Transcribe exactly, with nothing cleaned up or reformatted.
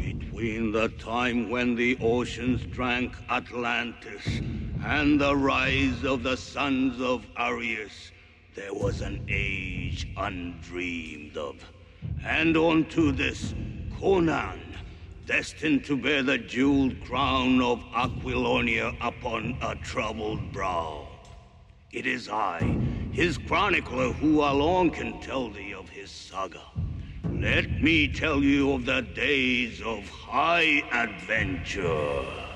Between the time when the oceans drank Atlantis and the rise of the sons of Arius, there was an age undreamed of. And unto this, Conan, destined to bear the jeweled crown of Aquilonia upon a troubled brow. It is I, his chronicler, who alone can tell thee of his saga. Let me tell you of the days of high adventure.